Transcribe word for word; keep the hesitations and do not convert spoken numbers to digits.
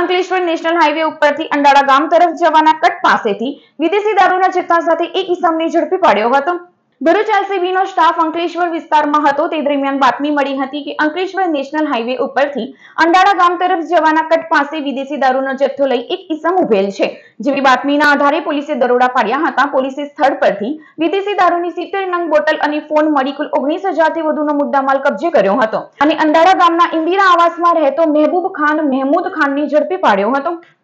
Ankleshwar national highway ઉપરથી અંડાળા ગામ તરફ જવાના કટ પાસેથી વિદેશી દારૂના જથ્થા સાથે એક ઇસમને ઝડપી પાડ્યો હતો। ભરૂચ એલસીબીનો સ્ટાફ અંકલેશ્વર વિસ્તારમાં હતો તે દરમિયાન બાતમી મળી હતી કે અંકલેશ્વર નેશનલ હાઈવે ઉપરથી અંડાળા ગામ તરફ જવાના કટ પાસે વિદેશી દારૂનો જથ્થો લઈ એક ઇસમ ઉભેલ છે। જેવી બાતમીના આધારે પોલીસે દરોડા પાડ્યા હતા। પોલીસે સ્થળ પરથી વિદેશી દારૂની સિત્તેર નંગ બોટલ અને ફોન મળી કુલ ઓગણીસ હજારથી વધુનો મુદ્દામાલ કબજે કર્યો હતો અને અંડાળા ગામના ઇન્દિરા આવાસમાં રહેતો મહેબૂબ ખાન મહેમૂદ ખાનને ઝડપી પાડ્યો હતો।